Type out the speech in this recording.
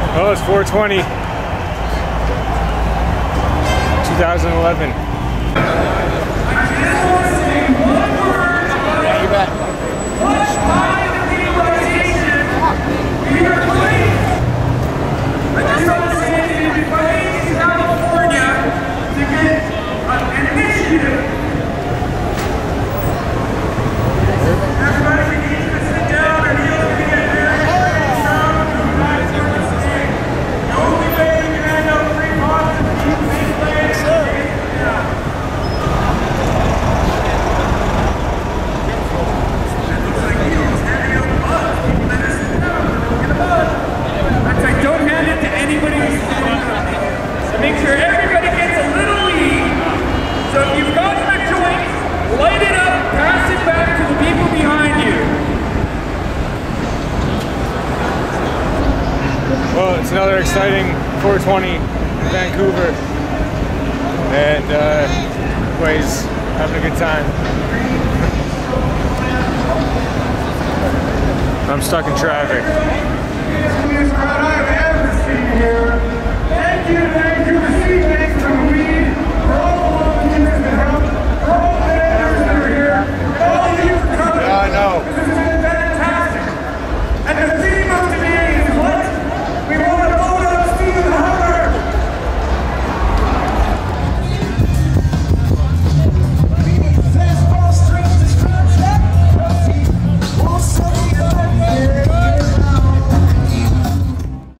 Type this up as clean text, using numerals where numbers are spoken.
Well, it's 420, 2011. Yeah, you bet. Make sure everybody gets a little lead. So if you've got a joint, light it up, pass it back to the people behind you. Well, it's another exciting 420 in Vancouver, and everybody's having a good time. I'm stuck in traffic.